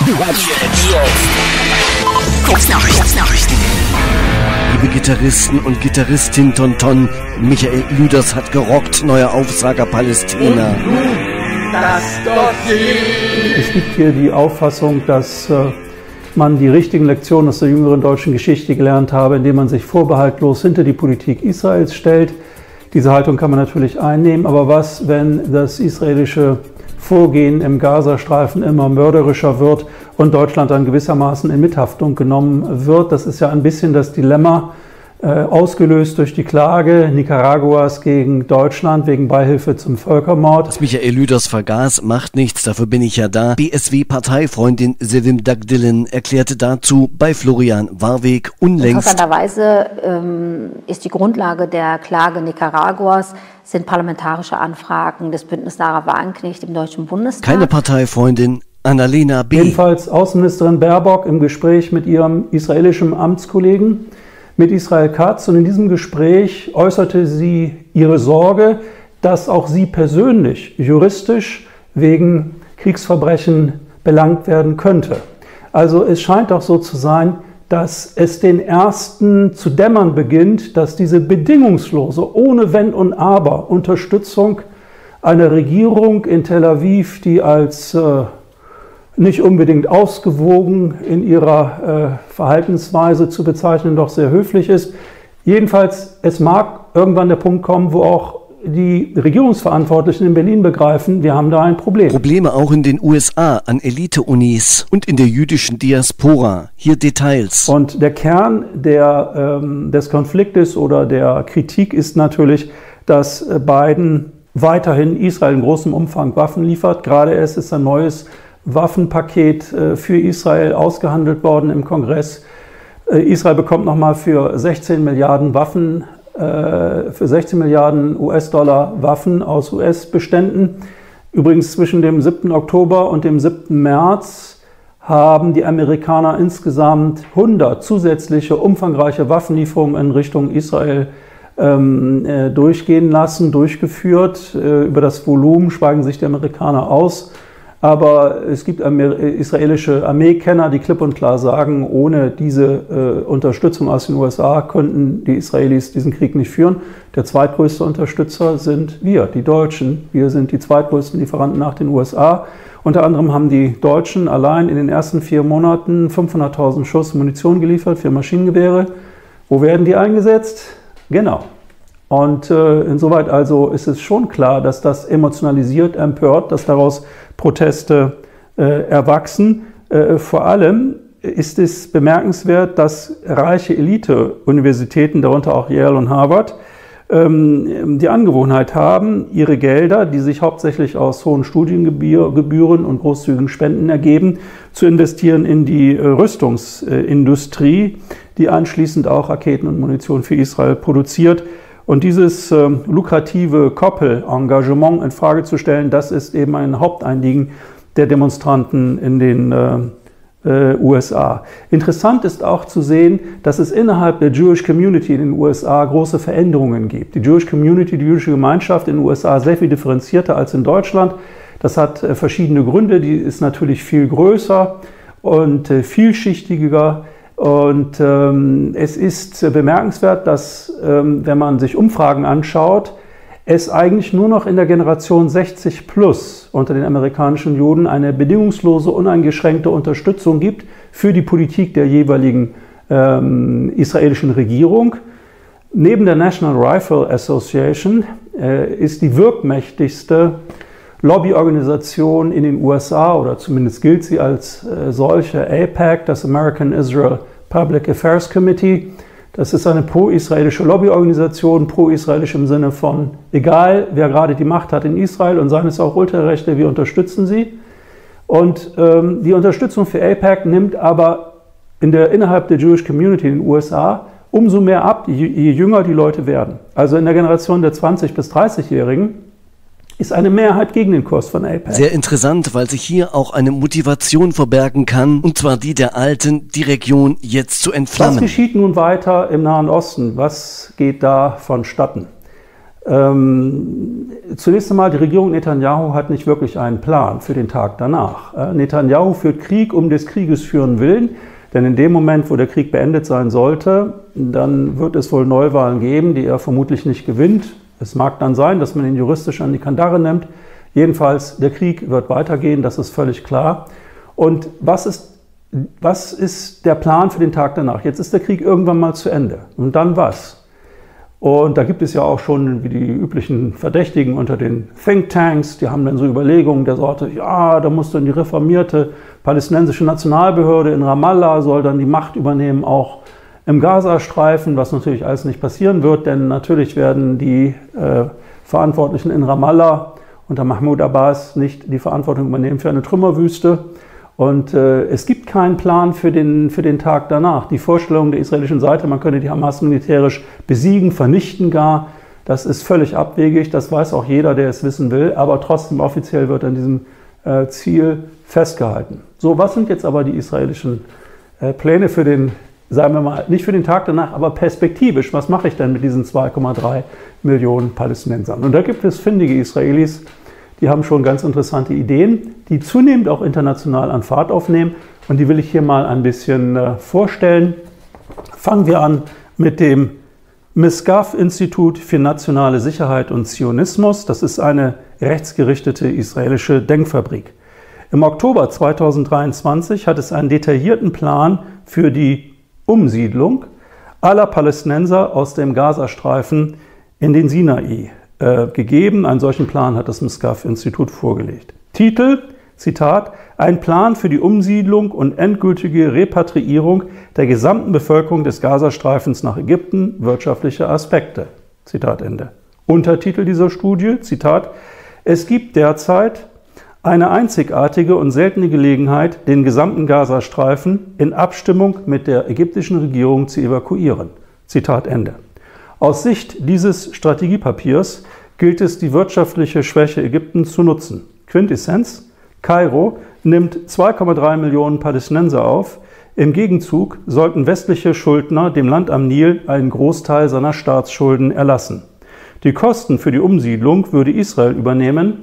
Kurznachrichten. Liebe Gitarristen und Gitarristin Tonton, Michael Lüders hat gerockt, neuer Aufsager Palästina. Es gibt hier die Auffassung, dass man die richtigen Lektionen aus der jüngeren deutschen Geschichte gelernt habe, indem man sich vorbehaltlos hinter die Politik Israels stellt. Diese Haltung kann man natürlich einnehmen, aber was, wenn das israelische Vorgehen im Gazastreifen immer mörderischer wird und Deutschland dann gewissermaßen in Mithaftung genommen wird? Das ist ja ein bisschen das Dilemma, ausgelöst durch die Klage Nicaraguas gegen Deutschland wegen Beihilfe zum Völkermord. Was Michael Lüders vergaß, macht nichts, dafür bin ich ja da. BSW-Parteifreundin Sevim Dagdillen erklärte dazu bei Florian Warweg unlängst. Interessanterweise ist die Grundlage der Klage Nicaraguas sind parlamentarische Anfragen des Bündnisses Sarah Wagenknecht im Deutschen Bundestag. Keine Parteifreundin, Annalena B. Jedenfalls Außenministerin Baerbock im Gespräch mit ihrem israelischen Amtskollegen, mit Israel Katz, und in diesem Gespräch äußerte sie ihre Sorge, dass auch sie persönlich juristisch wegen Kriegsverbrechen belangt werden könnte. Also es scheint doch so zu sein, dass es den Ersten zu dämmern beginnt, dass diese bedingungslose, ohne Wenn und Aber Unterstützung einer Regierung in Tel Aviv, die als nicht unbedingt ausgewogen in ihrer Verhaltensweise zu bezeichnen, doch sehr höflich ist. Jedenfalls, es mag irgendwann der Punkt kommen, wo auch die Regierungsverantwortlichen in Berlin begreifen, wir haben da ein Problem. Probleme auch in den USA, an Elite-Unis und in der jüdischen Diaspora. Hier Details. Und der Kern des Konfliktes oder der Kritik ist natürlich, dass Biden weiterhin Israel in großem Umfang Waffen liefert. Gerade erst ist ein neues Waffenpaket für Israel ausgehandelt worden im Kongress. Israel bekommt nochmal für 16 Milliarden Waffen, für 16 Milliarden US-Dollar Waffen aus US-Beständen. Übrigens zwischen dem 7. Oktober und dem 7. März haben die Amerikaner insgesamt 100 zusätzliche umfangreiche Waffenlieferungen in Richtung Israel durchgeführt. Über das Volumen schweigen sich die Amerikaner aus. Aber es gibt israelische Armeekenner, die klipp und klar sagen, ohne diese Unterstützung aus den USA könnten die Israelis diesen Krieg nicht führen. Der zweitgrößte Unterstützer sind wir, die Deutschen. Wir sind die zweitgrößten Lieferanten nach den USA. Unter anderem haben die Deutschen allein in den ersten 4 Monaten 500.000 Schuss Munition geliefert für Maschinengewehre. Wo werden die eingesetzt? Genau. Und insoweit also ist es schon klar, dass das emotionalisiert, empört, dass daraus Proteste erwachsen. Vor allem ist es bemerkenswert, dass reiche Elite-Universitäten, darunter auch Yale und Harvard, die Angewohnheit haben, ihre Gelder, die sich hauptsächlich aus hohen Studiengebühren und großzügigen Spenden ergeben, zu investieren in die Rüstungsindustrie, die anschließend auch Raketen und Munition für Israel produziert. Und dieses lukrative Koppelengagement in Frage zu stellen, das ist eben ein Hauptanliegen der Demonstranten in den USA. Interessant ist auch zu sehen, dass es innerhalb der Jewish Community in den USA große Veränderungen gibt. Die Jewish Community, die jüdische Gemeinschaft in den USA, sehr viel differenzierter als in Deutschland. Das hat verschiedene Gründe. Die ist natürlich viel größer und vielschichtiger. Und es ist bemerkenswert, dass, wenn man sich Umfragen anschaut, es eigentlich nur noch in der Generation 60 plus unter den amerikanischen Juden eine bedingungslose, uneingeschränkte Unterstützung gibt für die Politik der jeweiligen israelischen Regierung. Neben der National Rifle Association ist die wirkmächtigste Lobbyorganisation in den USA, oder zumindest gilt sie als solche, AIPAC, das American Israel Public Affairs Committee. Das ist eine pro-israelische Lobbyorganisation, pro-israelisch im Sinne von, egal wer gerade die Macht hat in Israel und seien es auch Ultrarechte, wir unterstützen sie. Und die Unterstützung für AIPAC nimmt aber innerhalb der Jewish Community in den USA umso mehr ab, je jünger die Leute werden. Also in der Generation der 20- bis 30-Jährigen ist eine Mehrheit gegen den Kurs von AIPAC. Sehr interessant, weil sich hier auch eine Motivation verbergen kann, und zwar die der Alten, die Region jetzt zu entflammen. Was geschieht nun weiter im Nahen Osten? Was geht da vonstatten? Zunächst einmal, die Regierung Netanyahu hat nicht wirklich einen Plan für den Tag danach. Netanyahu führt Krieg um des Krieges führen willen, denn in dem Moment, wo der Krieg beendet sein sollte, dann wird es wohl Neuwahlen geben, die er vermutlich nicht gewinnt. Es mag dann sein, dass man ihn juristisch an die Kandare nimmt. Jedenfalls, der Krieg wird weitergehen, das ist völlig klar. Und was ist der Plan für den Tag danach? Jetzt ist der Krieg irgendwann mal zu Ende. Und dann was? Und da gibt es ja auch schon wie die üblichen Verdächtigen unter den Thinktanks, die haben dann so Überlegungen der Sorte, ja, da muss dann die reformierte palästinensische Nationalbehörde in Ramallah, soll dann die Macht übernehmen, auch im Gazastreifen, was natürlich alles nicht passieren wird, denn natürlich werden die Verantwortlichen in Ramallah unter Mahmoud Abbas nicht die Verantwortung übernehmen für eine Trümmerwüste. Und es gibt keinen Plan für den Tag danach. Die Vorstellung der israelischen Seite, man könne die Hamas militärisch besiegen, vernichten gar, das ist völlig abwegig, das weiß auch jeder, der es wissen will, aber trotzdem offiziell wird an diesem Ziel festgehalten. So, was sind jetzt aber die israelischen Pläne für den, sagen wir mal, nicht für den Tag danach, aber perspektivisch, was mache ich denn mit diesen 2,3 Millionen Palästinensern? Und da gibt es findige Israelis, die haben schon ganz interessante Ideen, die zunehmend auch international an Fahrt aufnehmen. Und die will ich hier mal ein bisschen vorstellen. Fangen wir an mit dem Misgav-Institut für nationale Sicherheit und Zionismus. Das ist eine rechtsgerichtete israelische Denkfabrik. Im Oktober 2023 hat es einen detaillierten Plan für die Umsiedlung aller Palästinenser aus dem Gazastreifen in den Sinai gegeben. Einen solchen Plan hat das Misgav-Institut vorgelegt. Titel, Zitat, ein Plan für die Umsiedlung und endgültige Repatriierung der gesamten Bevölkerung des Gazastreifens nach Ägypten, wirtschaftliche Aspekte. Zitat Ende. Untertitel dieser Studie, Zitat, es gibt derzeit eine einzigartige und seltene Gelegenheit, den gesamten Gazastreifen in Abstimmung mit der ägyptischen Regierung zu evakuieren. Zitat Ende. Aus Sicht dieses Strategiepapiers gilt es, die wirtschaftliche Schwäche Ägyptens zu nutzen. Quintessenz: Kairo nimmt 2,3 Millionen Palästinenser auf. Im Gegenzug sollten westliche Schuldner dem Land am Nil einen Großteil seiner Staatsschulden erlassen. Die Kosten für die Umsiedlung würde Israel übernehmen,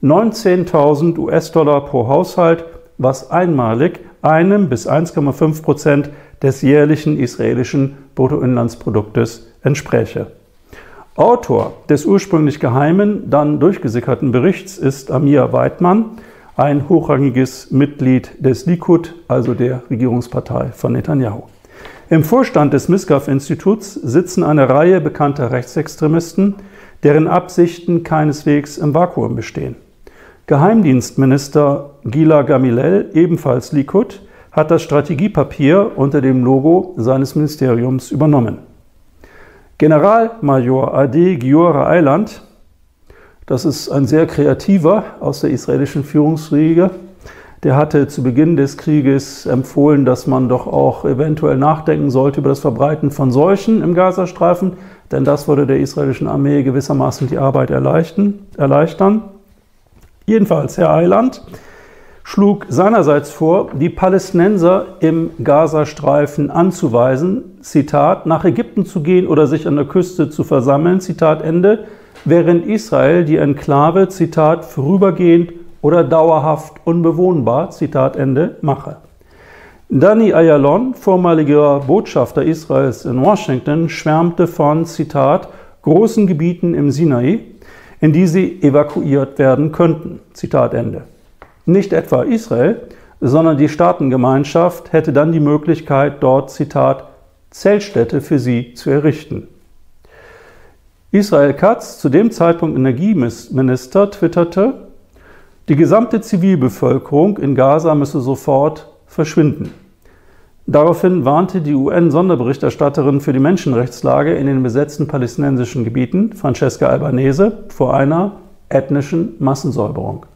19.000 US-Dollar pro Haushalt, was einmalig 1 bis 1,5% des jährlichen israelischen Bruttoinlandsproduktes entspräche. Autor des ursprünglich geheimen, dann durchgesickerten Berichts ist Amir Weidmann, ein hochrangiges Mitglied des Likud, also der Regierungspartei von Netanyahu. Im Vorstand des Misgav-Instituts sitzen eine Reihe bekannter Rechtsextremisten, deren Absichten keineswegs im Vakuum bestehen. Geheimdienstminister Gila Gamliel, ebenfalls Likud, hat das Strategiepapier unter dem Logo seines Ministeriums übernommen. Generalmajor Adi Giora Eiland, das ist ein sehr kreativer aus der israelischen Führungsriege, der hatte zu Beginn des Krieges empfohlen, dass man doch auch eventuell nachdenken sollte über das Verbreiten von Seuchen im Gazastreifen, denn das würde der israelischen Armee gewissermaßen die Arbeit erleichtern. Jedenfalls, Herr Eiland schlug seinerseits vor, die Palästinenser im Gazastreifen anzuweisen, Zitat, nach Ägypten zu gehen oder sich an der Küste zu versammeln, Zitat Ende, während Israel die Enklave, Zitat, vorübergehend oder dauerhaft unbewohnbar, Zitat Ende, mache. Danny Ayalon, vormaliger Botschafter Israels in Washington, schwärmte von, Zitat, großen Gebieten im Sinai, in die sie evakuiert werden könnten, Zitat Ende. Nicht etwa Israel, sondern die Staatengemeinschaft hätte dann die Möglichkeit, dort, Zitat, Zeltstädte für sie zu errichten. Israel Katz, zu dem Zeitpunkt Energieminister, twitterte, die gesamte Zivilbevölkerung in Gaza müsse sofort verschwinden. Daraufhin warnte die UN-Sonderberichterstatterin für die Menschenrechtslage in den besetzten palästinensischen Gebieten, Francesca Albanese, vor einer ethnischen Massensäuberung.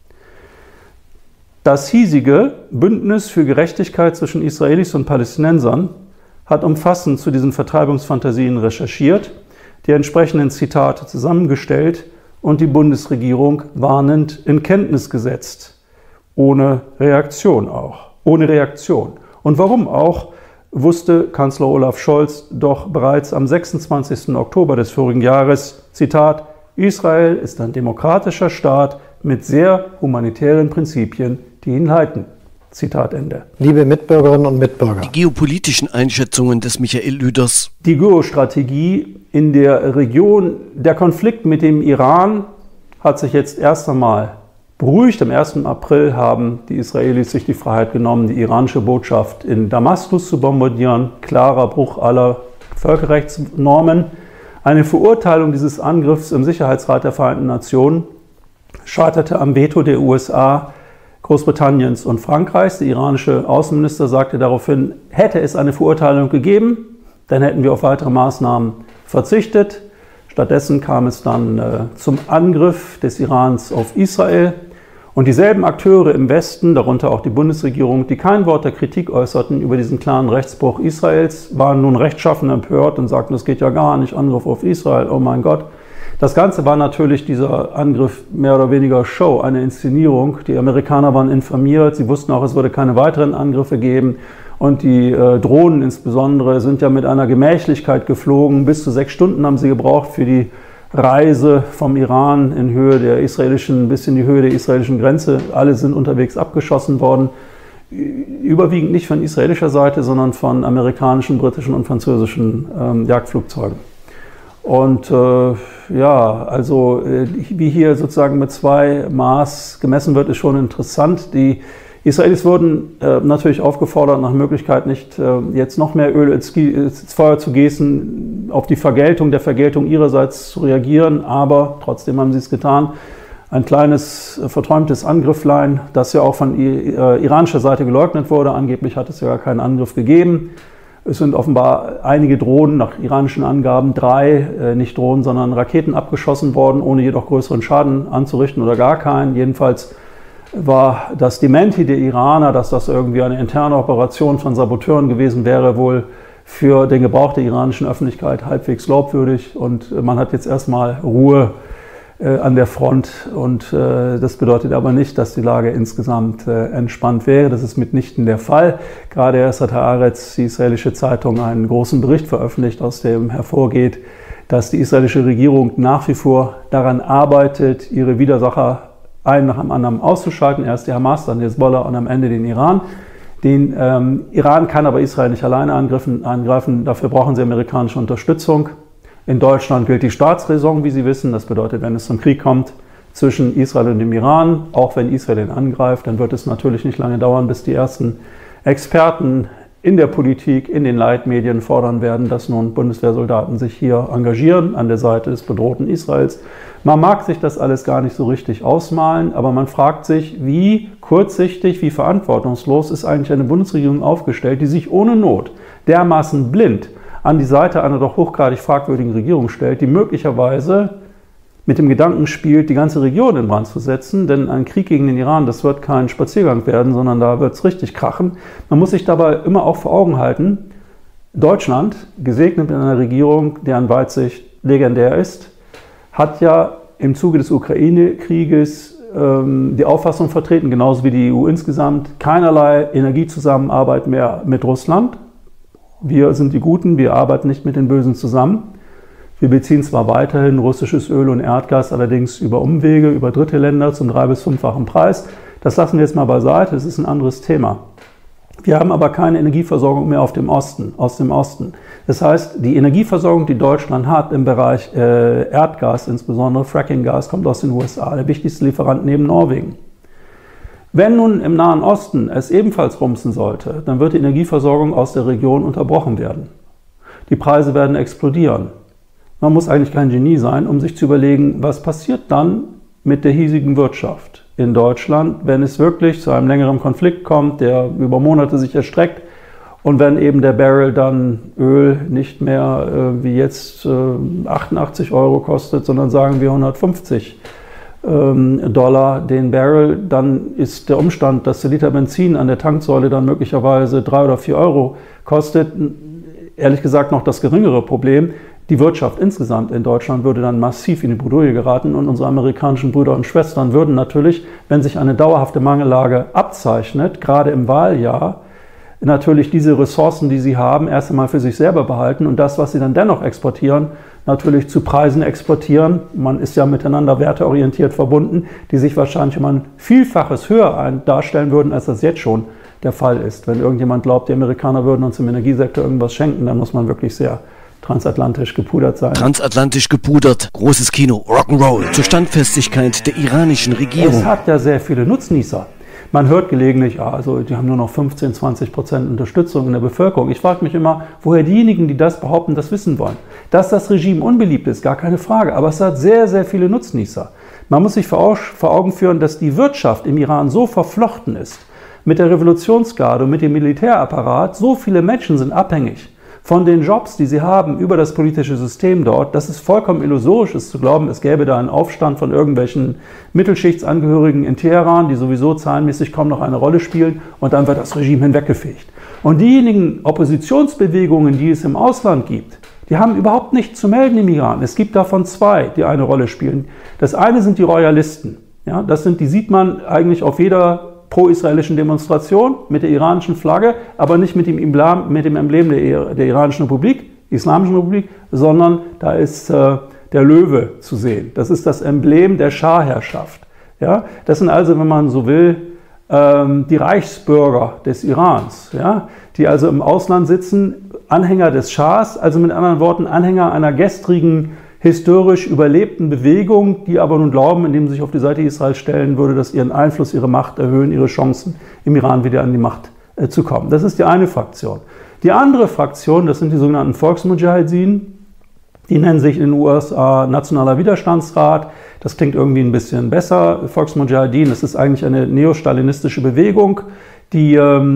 Das hiesige Bündnis für Gerechtigkeit zwischen Israelis und Palästinensern hat umfassend zu diesen Vertreibungsfantasien recherchiert, die entsprechenden Zitate zusammengestellt und die Bundesregierung warnend in Kenntnis gesetzt. Ohne Reaktion auch. Ohne Reaktion. Und warum auch? wusste Kanzler Olaf Scholz doch bereits am 26. Oktober des vorigen Jahres, Zitat, Israel ist ein demokratischer Staat mit sehr humanitären Prinzipien, die ihn leiten. Zitat Ende. Liebe Mitbürgerinnen und Mitbürger. Die geopolitischen Einschätzungen des Michael Lüders. Die Geostrategie in der Region, der Konflikt mit dem Iran hat sich jetzt erst einmal beruhigt. Am 1. April haben die Israelis sich die Freiheit genommen, die iranische Botschaft in Damaskus zu bombardieren. Klarer Bruch aller Völkerrechtsnormen. Eine Verurteilung dieses Angriffs im Sicherheitsrat der Vereinten Nationen scheiterte am Veto der USA, Großbritanniens und Frankreichs. Der iranische Außenminister sagte daraufhin, hätte es eine Verurteilung gegeben, dann hätten wir auf weitere Maßnahmen verzichtet. Stattdessen kam es dann zum Angriff des Irans auf Israel. Und dieselben Akteure im Westen, darunter auch die Bundesregierung, die kein Wort der Kritik äußerten über diesen klaren Rechtsbruch Israels, waren nun rechtschaffen empört und sagten, das geht ja gar nicht, Angriff auf Israel, oh mein Gott. Das Ganze war natürlich dieser Angriff mehr oder weniger Show, eine Inszenierung. Die Amerikaner waren informiert, sie wussten auch, es würde keine weiteren Angriffe geben. Und die Drohnen insbesondere sind ja mit einer Gemächlichkeit geflogen. Bis zu 6 Stunden haben sie gebraucht für die Reise vom Iran in Höhe der israelischen, bis in die Höhe der israelischen Grenze. Alle sind unterwegs abgeschossen worden. Überwiegend nicht von israelischer Seite, sondern von amerikanischen, britischen und französischen Jagdflugzeugen. Und also wie hier sozusagen mit 2 Maß gemessen wird, ist schon interessant. Die Israelis wurden natürlich aufgefordert, nach Möglichkeit nicht jetzt noch mehr Öl ins Feuer zu gießen, auf die Vergeltung der Vergeltung ihrerseits zu reagieren, aber trotzdem haben sie es getan. Ein kleines verträumtes Angrifflein, das ja auch von iranischer Seite geleugnet wurde. Angeblich hat es ja gar keinen Angriff gegeben. Es sind offenbar einige Drohnen, nach iranischen Angaben 3, nicht Drohnen, sondern Raketen abgeschossen worden, ohne jedoch größeren Schaden anzurichten oder gar keinen. Jedenfalls war das Dementi der Iraner, dass das irgendwie eine interne Operation von Saboteuren gewesen wäre, wohl für den Gebrauch der iranischen Öffentlichkeit halbwegs glaubwürdig. Und man hat jetzt erstmal Ruhe an der Front. Und das bedeutet aber nicht, dass die Lage insgesamt entspannt wäre. Das ist mitnichten der Fall. Gerade erst hat Haaretz, die israelische Zeitung, einen großen Bericht veröffentlicht, aus dem hervorgeht, dass die israelische Regierung nach wie vor daran arbeitet, ihre Widersacher einen nach dem anderen auszuschalten. Erst die Hamas, dann Hezbollah und am Ende den Iran. Den Iran kann aber Israel nicht alleine angreifen. Dafür brauchen sie amerikanische Unterstützung. In Deutschland gilt die Staatsräson, wie Sie wissen. Das bedeutet, wenn es zum Krieg kommt zwischen Israel und dem Iran, auch wenn Israel ihn angreift, dann wird es natürlich nicht lange dauern, bis die ersten Experten in der Politik, in den Leitmedien fordern werden, dass nun Bundeswehrsoldaten sich hier engagieren an der Seite des bedrohten Israels. Man mag sich das alles gar nicht so richtig ausmalen, aber man fragt sich, wie kurzsichtig, wie verantwortungslos ist eigentlich eine Bundesregierung aufgestellt, die sich ohne Not dermaßen blind an die Seite einer doch hochgradig fragwürdigen Regierung stellt, die möglicherweise mit dem Gedanken spielt, die ganze Region in Brand zu setzen, denn ein Krieg gegen den Iran, das wird kein Spaziergang werden, sondern da wird es richtig krachen. Man muss sich dabei immer auch vor Augen halten, Deutschland, gesegnet mit einer Regierung, deren Weitsicht legendär ist, hat ja im Zuge des Ukraine-Krieges die Auffassung vertreten, genauso wie die EU insgesamt, keinerlei Energiezusammenarbeit mehr mit Russland. Wir sind die Guten, wir arbeiten nicht mit den Bösen zusammen. Wir beziehen zwar weiterhin russisches Öl und Erdgas, allerdings über Umwege, über dritte Länder zum 3- bis 5-fachen Preis. Das lassen wir jetzt mal beiseite, das ist ein anderes Thema. Wir haben aber keine Energieversorgung mehr aus dem Osten. Das heißt, die Energieversorgung, die Deutschland hat im Bereich Erdgas, insbesondere Frackinggas, kommt aus den USA, der wichtigste Lieferant neben Norwegen. Wenn nun im Nahen Osten es ebenfalls rumsen sollte, dann wird die Energieversorgung aus der Region unterbrochen werden. Die Preise werden explodieren. Man muss eigentlich kein Genie sein, um sich zu überlegen, was passiert dann mit der hiesigen Wirtschaft in Deutschland, wenn es wirklich zu einem längeren Konflikt kommt, der über Monate sich erstreckt und wenn eben der Barrel dann Öl nicht mehr wie jetzt 88 € kostet, sondern sagen wir 150 Dollar den Barrel, dann ist der Umstand, dass der Liter Benzin an der Tanksäule dann möglicherweise 3 oder 4 € kostet, ehrlich gesagt noch das geringere Problem. Die Wirtschaft insgesamt in Deutschland würde dann massiv in die Bredouille geraten und unsere amerikanischen Brüder und Schwestern würden natürlich, wenn sich eine dauerhafte Mangellage abzeichnet, gerade im Wahljahr, natürlich diese Ressourcen, die sie haben, erst einmal für sich selber behalten und das, was sie dann dennoch exportieren, natürlich zu Preisen exportieren. Man ist ja miteinander werteorientiert verbunden, die sich wahrscheinlich um ein Vielfaches höher darstellen würden, als das jetzt schon der Fall ist. Wenn irgendjemand glaubt, die Amerikaner würden uns im Energiesektor irgendwas schenken, dann muss man wirklich sehr transatlantisch gepudert sein. Transatlantisch gepudert, großes Kino, Rock'n'Roll, zur Standfestigkeit der iranischen Regierung. Es hat ja sehr viele Nutznießer. Man hört gelegentlich, also die haben nur noch 15-20% Unterstützung in der Bevölkerung. Ich frage mich immer, woher diejenigen, die das behaupten, das wissen wollen. Dass das Regime unbeliebt ist, gar keine Frage, aber es hat sehr, sehr viele Nutznießer. Man muss sich vor Augen führen, dass die Wirtschaft im Iran so verflochten ist, mit der Revolutionsgarde und mit dem Militärapparat, so viele Menschen sind abhängig von den Jobs, die sie haben, über das politische System dort, dass es vollkommen illusorisch ist zu glauben, es gäbe da einen Aufstand von irgendwelchen Mittelschichtangehörigen in Teheran, die sowieso zahlenmäßig kaum noch eine Rolle spielen, und dann wird das Regime hinweggefegt. Und diejenigen Oppositionsbewegungen, die es im Ausland gibt, die haben überhaupt nichts zu melden im Iran. Es gibt davon zwei, die eine Rolle spielen. Das eine sind die Royalisten. Ja, die sieht man eigentlich auf jeder pro-israelischen Demonstration mit der iranischen Flagge, aber nicht mit dem Emblem der Iranischen Republik, Islamischen Republik, sondern da ist der Löwe zu sehen. Das ist das Emblem der Schah-Herrschaft. Ja? Das sind also, wenn man so will, die Reichsbürger des Irans, ja? Die also im Ausland sitzen, Anhänger des Schahs, also mit anderen Worten Anhänger einer gestrigen, historisch überlebten Bewegung, die aber nun glauben, indem sie sich auf die Seite Israels stellen, würde das ihren Einfluss, ihre Macht erhöhen, ihre Chancen im Iran wieder an die Macht zu kommen. Das ist die eine Fraktion. Die andere Fraktion, das sind die sogenannten Volksmudjahidin, die nennen sich in den USA Nationaler Widerstandsrat. Das klingt irgendwie ein bisschen besser. Volksmudjahidin, das ist eigentlich eine neostalinistische Bewegung, die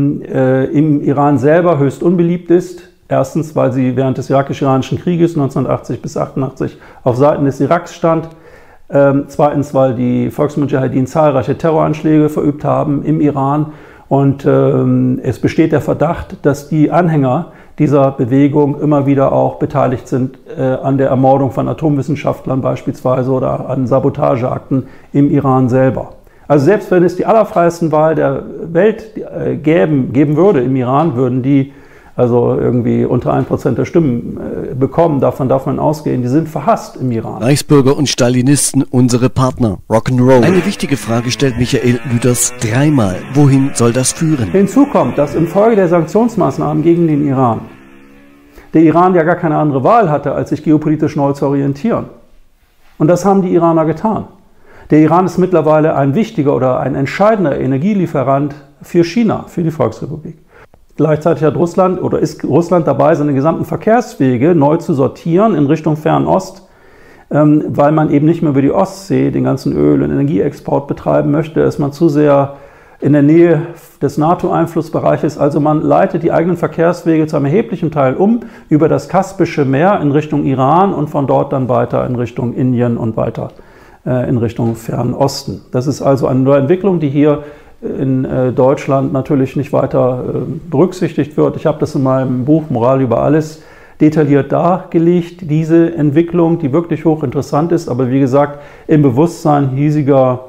im Iran selber höchst unbeliebt ist. Erstens, weil sie während des irakisch-iranischen Krieges 1980 bis 1988 auf Seiten des Iraks stand. Zweitens, weil die Volksmudjahidin zahlreiche Terroranschläge verübt haben im Iran. Und es besteht der Verdacht, dass die Anhänger dieser Bewegung immer wieder auch beteiligt sind an der Ermordung von Atomwissenschaftlern beispielsweise oder an Sabotageakten im Iran selber. Also selbst wenn es die allerfreiesten Wahl der Welt geben würde im Iran, würden die also irgendwie unter 1% der Stimmen bekommen, davon darf man ausgehen, die sind verhasst im Iran. Reichsbürger und Stalinisten, unsere Partner. Rock'n'Roll. Eine wichtige Frage stellt Michael Lüders dreimal. Wohin soll das führen? Hinzu kommt, dass infolge der Sanktionsmaßnahmen gegen den Iran der Iran ja gar keine andere Wahl hatte, als sich geopolitisch neu zu orientieren. Und das haben die Iraner getan. Der Iran ist mittlerweile ein wichtiger oder ein entscheidender Energielieferant für China, für die Volksrepublik. Gleichzeitig ist Russland dabei, seine gesamten Verkehrswege neu zu sortieren in Richtung Fernost, weil man eben nicht mehr über die Ostsee den ganzen Öl- und Energieexport betreiben möchte, ist man zu sehr in der Nähe des NATO-Einflussbereiches. Also man leitet die eigenen Verkehrswege zu einem erheblichen Teil über das Kaspische Meer in Richtung Iran und von dort dann weiter in Richtung Indien und weiter in Richtung Fernosten. Das ist also eine neue Entwicklung, die hier in Deutschland natürlich nicht weiter berücksichtigt wird. Ich habe das in meinem Buch Moral über alles detailliert dargelegt, diese Entwicklung, die wirklich hochinteressant ist, aber wie gesagt, im Bewusstsein hiesiger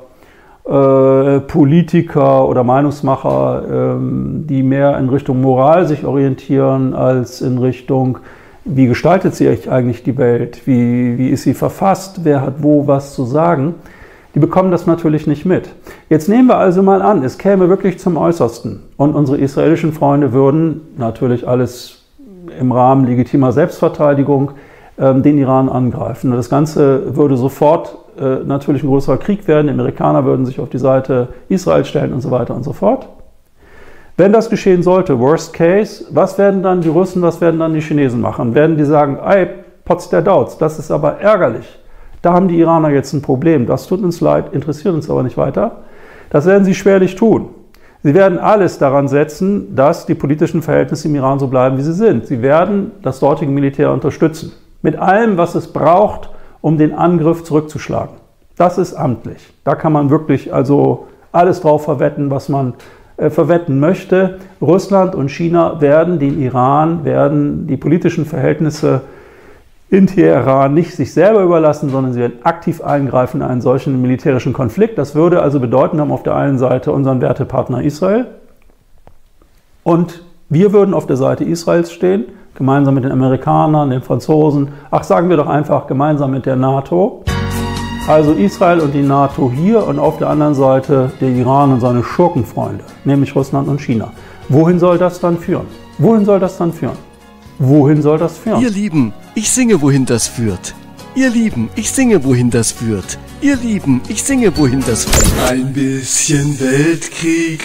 Politiker oder Meinungsmacher, die mehr in Richtung Moral sich orientieren, als in Richtung, wie gestaltet sich eigentlich die Welt, wie ist sie verfasst, wer hat wo was zu sagen. Die bekommen das natürlich nicht mit. Jetzt nehmen wir also mal an, es käme wirklich zum Äußersten und unsere israelischen Freunde würden, natürlich alles im Rahmen legitimer Selbstverteidigung, den Iran angreifen. Und das Ganze würde sofort natürlich ein größerer Krieg werden, die Amerikaner würden sich auf die Seite Israel stellen und so weiter und so fort. Wenn das geschehen sollte, worst case, was werden dann die Russen, was werden dann die Chinesen machen? Werden die sagen, ey, potz der Dauz, das ist aber ärgerlich. Da haben die Iraner jetzt ein Problem. Das tut uns leid, interessiert uns aber nicht weiter. Das werden sie schwerlich tun. Sie werden alles daran setzen, dass die politischen Verhältnisse im Iran so bleiben, wie sie sind. Sie werden das dortige Militär unterstützen. Mit allem, was es braucht, um den Angriff zurückzuschlagen. Das ist amtlich. Da kann man wirklich also alles drauf verwetten, was man verwetten möchte. Russland und China werden den Iran, werden die politischen Verhältnisse in Teheran nicht sich selber überlassen, sondern sie werden aktiv eingreifen in einen solchen militärischen Konflikt. Das würde also bedeuten, wir haben auf der einen Seite unseren Wertepartner Israel und Wir würden auf der Seite Israels stehen, gemeinsam mit den Amerikanern, den Franzosen, sagen wir doch einfach gemeinsam mit der NATO. Also Israel und die NATO hier und auf der anderen Seite der Iran und seine Schurkenfreunde, nämlich Russland und China. Wohin soll das dann führen? Wohin soll das dann führen? Wohin soll das führen? Ihr Lieben, ich singe, wohin das führt. Ihr Lieben, ich singe, wohin das führt. Ihr Lieben, ich singe, wohin das führt. Ein bisschen Weltkrieg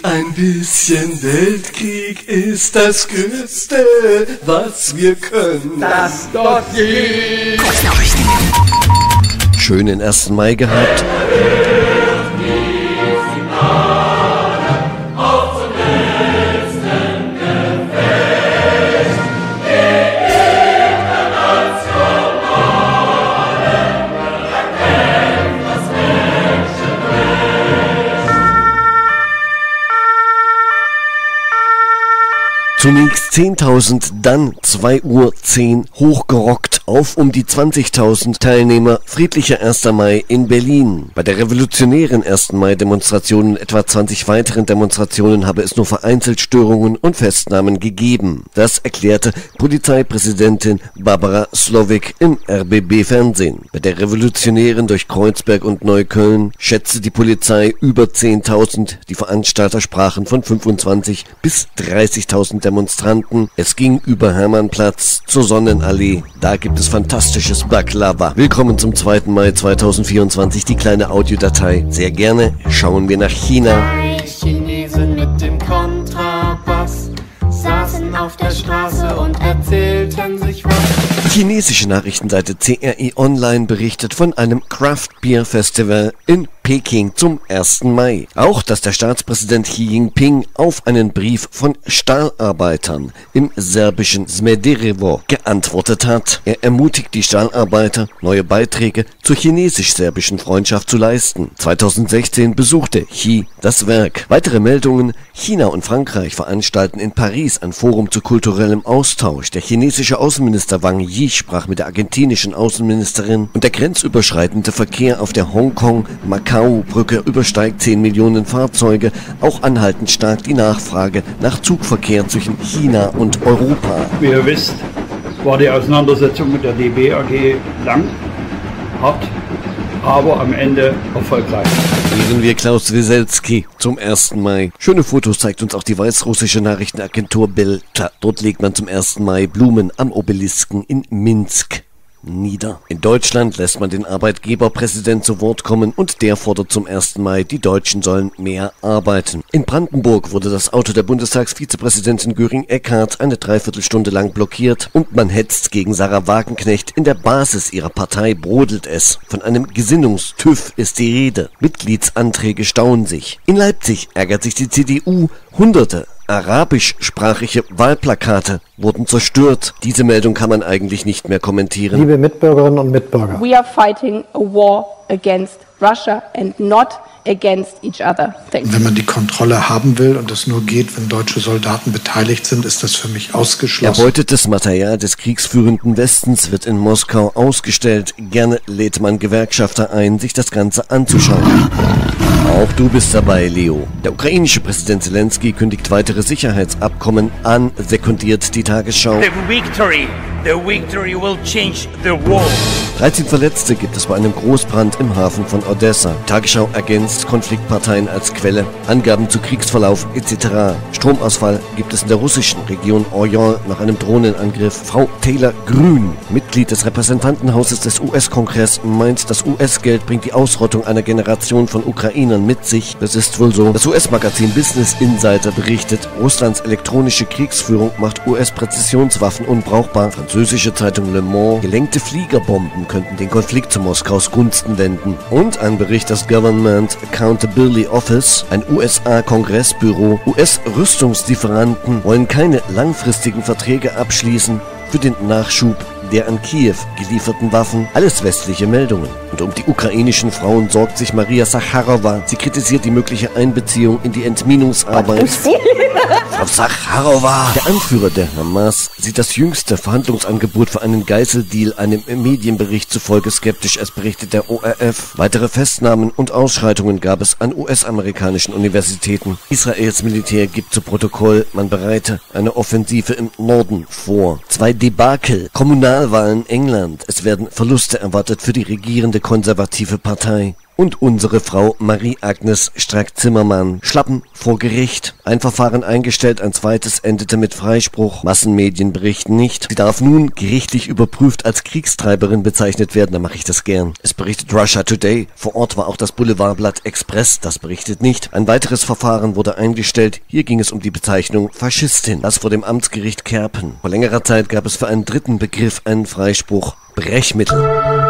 ist das Größte, was wir können. Das dort geht. Schönen 1. Mai gehabt. Zunächst 10.000, dann 2:10 Uhr hochgerockt auf um die 20.000 Teilnehmer friedlicher 1. Mai in Berlin. Bei der revolutionären 1. Mai-Demonstration und etwa 20 weiteren Demonstrationen habe es nur vereinzelt Störungen und Festnahmen gegeben. Das erklärte Polizeipräsidentin Barbara Slowik im RBB-Fernsehen. Bei der revolutionären durch Kreuzberg und Neukölln schätzte die Polizei über 10.000. Die Veranstalter sprachen von 25.000 bis 30.000 Demonstranten. Es ging über Hermannplatz zur Sonnenallee. Da gibt es fantastisches Baklava. Willkommen zum 2. Mai 2024, die kleine Audiodatei. Sehr gerne schauen wir nach China. Chinesen mit dem Kontrabass saßen auf der Straße und erzählten sich was. Die chinesische Nachrichtenseite CRI Online berichtet von einem Craft Beer Festival in Peking zum 1. Mai. Auch, dass der Staatspräsident Xi Jinping auf einen Brief von Stahlarbeitern im serbischen Smederevo geantwortet hat. Er ermutigt die Stahlarbeiter, neue Beiträge zur chinesisch-serbischen Freundschaft zu leisten. 2016 besuchte Xi das Werk. Weitere Meldungen: China und Frankreich veranstalten in Paris ein Forum zu kulturellem Austausch. Der chinesische Außenminister Wang Yi sprach mit der argentinischen Außenministerin und der grenzüberschreitende Verkehr auf der Hongkong-Macau-Brücke übersteigt 10 Millionen Fahrzeuge. Auch anhaltend stark die Nachfrage nach Zugverkehr zwischen China und Europa. Wie ihr wisst, war die Auseinandersetzung mit der DB AG lang, hart, aber am Ende erfolgreich. Hören wir Klaus Wieselski zum 1. Mai. Schöne Fotos zeigt uns auch die weißrussische Nachrichtenagentur Belta. Dort legt man zum 1. Mai Blumen am Obelisken in Minsk nieder. In Deutschland lässt man den Arbeitgeberpräsident zu Wort kommen und der fordert zum 1. Mai, die Deutschen sollen mehr arbeiten. In Brandenburg wurde das Auto der Bundestagsvizepräsidentin Göring-Eckardt eine Dreiviertelstunde lang blockiert und man hetzt gegen Sarah Wagenknecht. In der Basis ihrer Partei brodelt es. Von einem Gesinnungstüff ist die Rede. Mitgliedsanträge stauen sich. In Leipzig ärgert sich die CDU. Hunderte arabischsprachige Wahlplakate wurden zerstört. Diese Meldung kann man eigentlich nicht mehr kommentieren. Liebe Mitbürgerinnen und Mitbürger. We are fighting a war against Russia and not against each other. Wenn man die Kontrolle haben will und das nur geht, wenn deutsche Soldaten beteiligt sind, ist das für mich ausgeschlossen. Erbeutetes Material des kriegsführenden Westens wird in Moskau ausgestellt. Gerne lädt man Gewerkschafter ein, sich das Ganze anzuschauen. Auch du bist dabei, Leo. Der ukrainische Präsident Zelensky kündigt weitere Sicherheitsabkommen an, sekundiert die Tagesschau. The victory will change the world. 13 Verletzte gibt es bei einem Großbrand im Hafen von Odessa. Tagesschau ergänzt Konfliktparteien als Quelle, Angaben zu Kriegsverlauf etc. Stromausfall gibt es in der russischen Region Orient nach einem Drohnenangriff. Frau Taylor Grün, Mitglied des Repräsentantenhauses des US-Kongress, meint, das US-Geld bringt die Ausrottung einer Generation von Ukrainern mit sich. Das ist wohl so. Das US-Magazin Business Insider berichtet, Russlands elektronische Kriegsführung macht US-Präzisionswaffen unbrauchbar. Französische Zeitung Le Monde, gelenkte Fliegerbomben könnten den Konflikt zu Moskaus Gunsten wenden. Und ein Bericht des Government Accountability Office, ein USA-Kongressbüro, US-Rüstungslieferanten wollen keine langfristigen Verträge abschließen für den Nachschub der an Kiew gelieferten Waffen. Alles westliche Meldungen. Und um die ukrainischen Frauen sorgt sich Maria Sacharowa. Sie kritisiert die mögliche Einbeziehung in die Entminungsarbeit. Frau Sacharowa! Der Anführer der Hamas sieht das jüngste Verhandlungsangebot für einen Geiseldeal einem Medienbericht zufolge skeptisch, es berichtet der ORF. Weitere Festnahmen und Ausschreitungen gab es an US-amerikanischen Universitäten. Israels Militär gibt zu Protokoll, man bereite eine Offensive im Norden vor. 2 Debakel. Kommunalwahlen England. Es werden Verluste erwartet für die regierende konservative Partei. Und unsere Frau Marie-Agnes Strack-Zimmermann. Schlappen vor Gericht. Ein Verfahren eingestellt, ein zweites endete mit Freispruch. Massenmedien berichten nicht. Sie darf nun gerichtlich überprüft als Kriegstreiberin bezeichnet werden. Da mache ich das gern. Es berichtet Russia Today. Vor Ort war auch das Boulevardblatt Express. Das berichtet nicht. Ein weiteres Verfahren wurde eingestellt. Hier ging es um die Bezeichnung Faschistin. Das vor dem Amtsgericht Kerpen. Vor längerer Zeit gab es für einen dritten Begriff einen Freispruch. Brechmittel.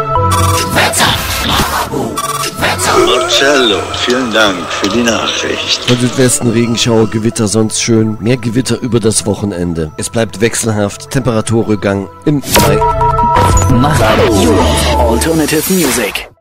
Marcello, vielen Dank für die Nachricht. Von Südwesten Regenschauer, Gewitter, sonst schön. Mehr Gewitter über das Wochenende. Es bleibt wechselhaft. Temperaturrückgang im Mai. Macht Alternative Music.